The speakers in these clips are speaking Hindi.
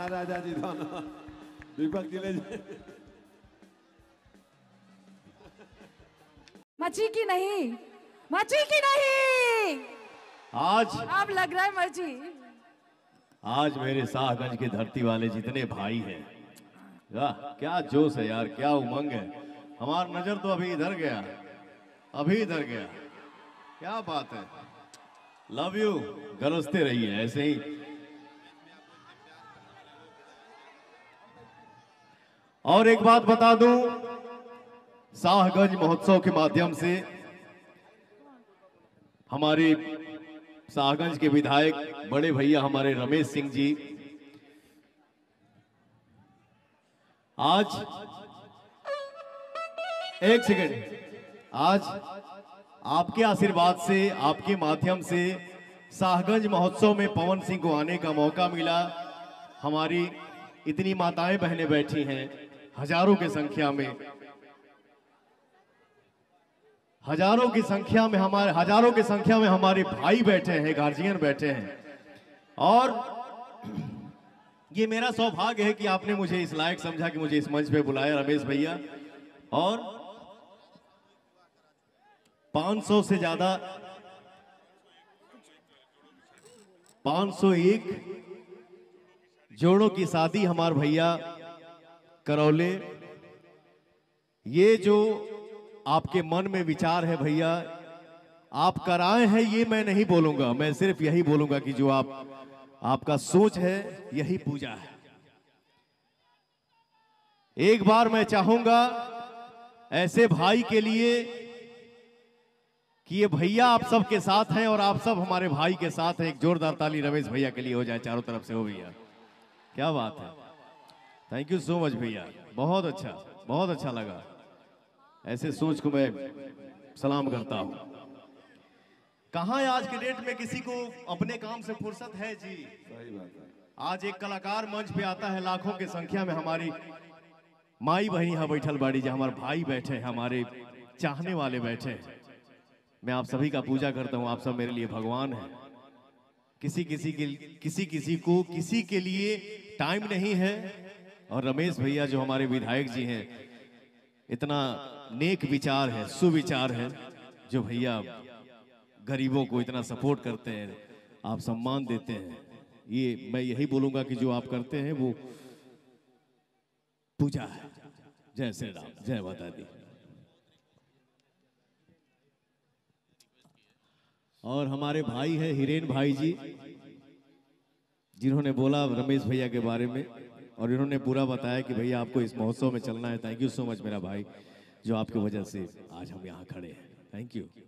राजा जी दोनों दीपक जी ले जाए। मची की नहीं, मची की नहीं। आज अब लग रहा है मची। आज मेरे शाहगंज की धरती वाले जितने भाई हैं, वाह क्या जोश है यार, क्या उमंग है। हमारा नजर तो अभी इधर गया, अभी इधर गया। क्या बात है। लव यू, गरजते रहिए ऐसे ही। और एक बात बता दूं, शाहगंज महोत्सव के माध्यम से हमारे शाहगंज के विधायक बड़े भैया हमारे रमेश सिंह जी आज एक सेकंड, आज आपके आशीर्वाद से, आपके माध्यम से शाहगंज महोत्सव में पवन सिंह को आने का मौका मिला। हमारी इतनी माताएं बहनें बैठी हैं, हजारों की संख्या में, हजारों की संख्या में हमारे भाई बैठे हैं, गार्जियन बैठे हैं। और ये मेरा सौभाग्य है कि आपने मुझे इस लायक समझा कि मुझे इस मंच पे बुलाया रमेश भैया। और 500 से ज्यादा 501 जोड़ों की शादी हमारे भैया करौले। ये जो आपके मन में विचार है भैया, आप कराए हैं, ये मैं नहीं बोलूंगा। मैं सिर्फ यही बोलूंगा कि जो आपका सोच है यही पूजा है। एक बार मैं चाहूंगा ऐसे भाई के लिए कि ये भैया आप सब के साथ हैं और आप सब हमारे भाई के साथ हैं। एक जोरदार ताली रमेश भैया के लिए हो जाए चारों तरफ से। हो भैया, क्या बात है। थैंक यू सो मच भैया, बहुत अच्छा लगा। ऐसे सोच को मैं सलाम करता हूं। कहां आज के डेट में किसी को अपने काम से फुर्सत है जी। सही बात है। आज एक कलाकार मंच पे आता है, लाखों की संख्या में हमारी माई बहनी यहाँ बैठल बाड़ी, जहाँ हमारे भाई बैठे हैं, हमारे चाहने वाले बैठे हैं। मैं आप सभी का पूजा करता हूँ, आप सब मेरे लिए भगवान हैं। किसी को किसी के लिए टाइम नहीं है। और रमेश भैया जो हमारे विधायक जी हैं, इतना नेक विचार है, सुविचार है, जो भैया गरीबों को इतना सपोर्ट करते हैं, आप सम्मान देते हैं। ये मैं यही बोलूंगा कि जो आप करते हैं वो पूजा है। जय श्री राम, जय माता दी। और हमारे भाई हैं हिरेन भाई जी, जिन्होंने बोला रमेश भैया के बारे में और इन्होंने पूरा बताया कि भैया आपको इस महोत्सव में चलना है। थैंक यू सो मच मेरा भाई, जो आपकी वजह से आज हम यहाँ खड़े हैं। Thank you.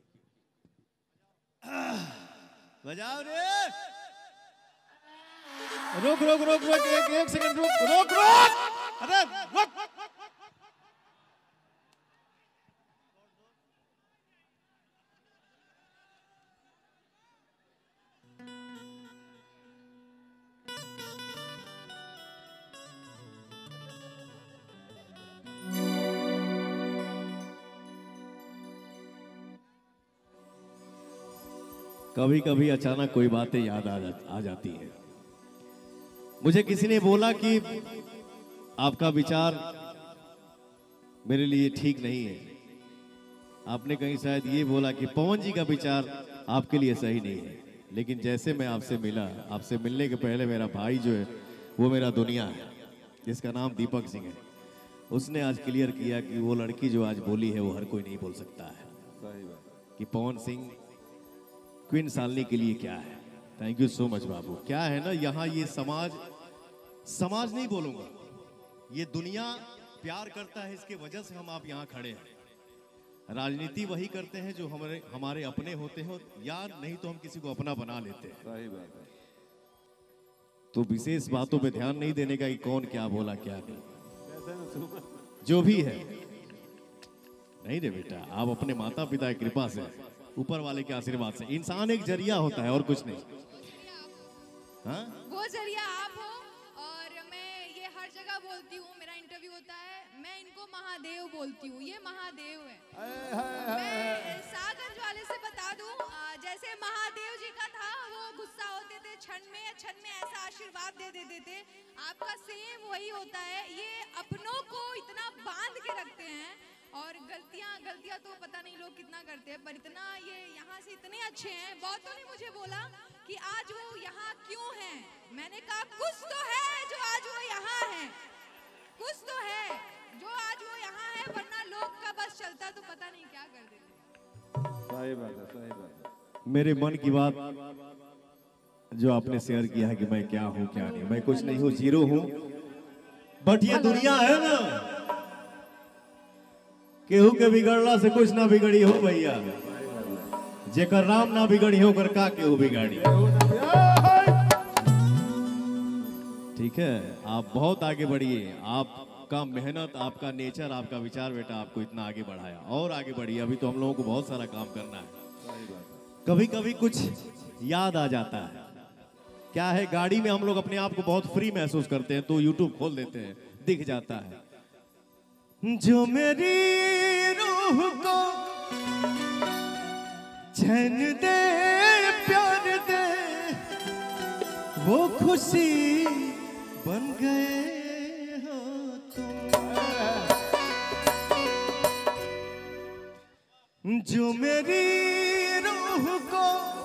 बजाओ रे। रुक रुक रुक रुक एक सेकंड रुक रुक रुक। अरे रुक। कभी कभी अचानक कोई बातें याद आ जाती है। मुझे किसी ने बोला कि आपका विचार मेरे लिए ठीक नहीं है। आपने कहीं शायद ये बोला कि पवन जी का विचार आपके लिए सही नहीं है। लेकिन जैसे मैं आपसे मिला, आपसे मिलने के पहले मेरा भाई जो है वो मेरा दुनिया है, जिसका नाम दीपक सिंह है। उसने आज क्लियर किया कि वो लड़की जो आज बोली है वो हर कोई नहीं बोल सकता है। सही बात। कि पवन सिंह क्वीन सालनी के लिए क्या है। थैंक यू सो मच बाबू। क्या है ना, यहाँ ये समाज नहीं बोलूंगा, ये दुनिया प्यार करता है, इसके वजह से हम आप यहाँ खड़े हैं। राजनीति वही करते हैं जो हमारे अपने होते हैं, या नहीं तो हम किसी को अपना बना लेते हैं। सही बात है। तो विशेष बातों पे ध्यान नहीं देने का कि कौन क्या बोला क्या नहीं, जो भी है। नहीं रे बेटा, आप अपने माता पिता की कृपा से, ऊपर वाले के आशीर्वाद से, इंसान एक जरिया होता है और कुछ नहीं। हाँ? वो जरिया आप हो। और मैं ये हर जगह बोलती हूँ, मेरा इंटरव्यू होता है, मैं इनको महादेव बोलती हूँ, ये महादेव है। मैं सागंज वाले से बता दूं, जैसे महादेव जी का था, वो गुस्सा होते थे क्षण में ऐसा आशीर्वाद दे देते थे। आपका सेम वही होता है। ये अपनों को इतना बांध के रखते हैं और गलतियां तो पता नहीं लोग कितना करते हैं, पर इतना ये यहाँ से इतने अच्छे हैं। बहुतों ने मुझे बोला कि आज वो यहाँ क्यों हैं। मैंने कहा कुछ तो है जो आज वो यहाँ है, कुछ तो है जो आज वो यहाँ है, वरना लोग का बस चलता तो पता नहीं क्या कर देते। सही बात है, सही बात है। मेरे मन की बात जो आपने शेयर किया है कि मैं क्या हूँ क्या नहीं, मैं कुछ नहीं हूँ, जीरो हूँ। बट ये दुनिया है ना, केहू के बिगड़ला से कुछ ना बिगड़ी हो भैया। जेकर राम ना बिगड़ी हो कर का केहू बिगाड़ी। ठीक है, आप बहुत आगे बढ़िए। आपका मेहनत, आपका नेचर, आपका विचार बेटा आपको इतना आगे बढ़ाया और आगे बढ़िए। अभी तो हम लोगों को बहुत सारा काम करना है। कभी कभी कुछ याद आ जाता है। क्या है, गाड़ी में हम लोग अपने आप को बहुत फ्री महसूस करते हैं तो यूट्यूब खोल देते हैं, दिख जाता है जो मेरी रूह को चैन दे प्यार दे, वो खुशी बन गए हो तुम। जो मेरी रूह को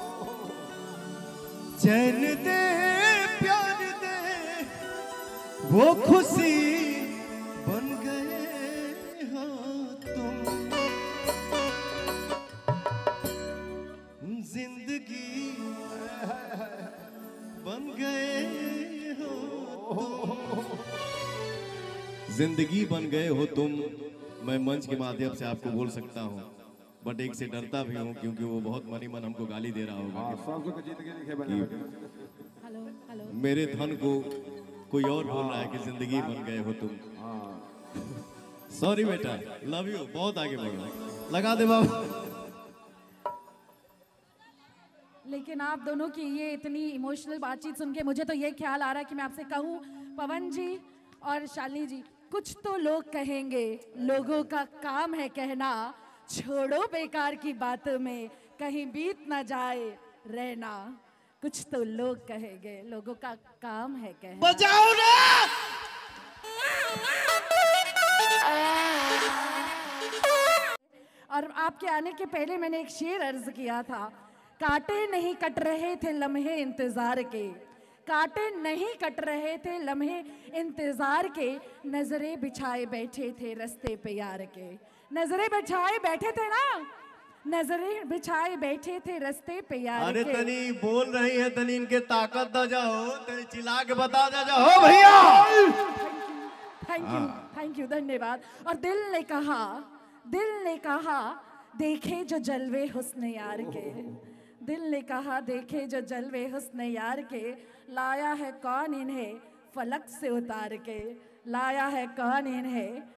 चैन दे प्यार दे, वो खुशी बन गए हो तुम। जिंदगी बन गए हो तुम। जिंदगी बन गए हो तुम। मैं मंच के माध्यम से आपको बोल सकता हूँ, बट एक से डरता भी हूँ क्योंकि वो बहुत मनी मन हमको गाली दे रहा होगा सबको तो जिंदगी लिखे बने हेलो हेलो। मेरे धन को कोई और बोल रहा है कि जिंदगी बन गए हो तुम। सॉरी बेटा, लव यू, बहुत आगे बढ़ो। लगा दे बाबा। लेकिन आप दोनों की ये इतनी इमोशनल बातचीत सुन के मुझे तो ये ख्याल आ रहा है कि मैं आपसे कहूँ, पवन जी और शालिनी जी, कुछ तो लोग कहेंगे, लोगों का काम है कहना, छोड़ो बेकार की बातों में कहीं बीत ना जाए रहना। कुछ तो लोग कहेंगे, लोगों का काम है कहना। बजाओ ना। और आपके आने के पहले मैंने एक शेर अर्ज किया था, कांटे नहीं कट रहे थे लम्हे इंतजार के, कांटे नहीं कट रहे थे लम्हे इंतजार के, नजरें बिछाए बैठे थे रास्ते पे यार के। नजरें बिछाए बैठे थे ना, नजरें बिछाए बैठे थे रास्ते पे यार अरे के। तनी बोल रही है, तनी इनके ताकत द जाओ, तनी चिल्ला के बता दे जाओ भैया। थैंक यू, धन्यवाद। और दिल ने कहा देखे जो जलवे हुस्न यार के, दिल ने कहा देखे जो जलवे हुस्न यार के, लाया है कौन इन्हें फलक से उतार के, लाया है कौन इन्हें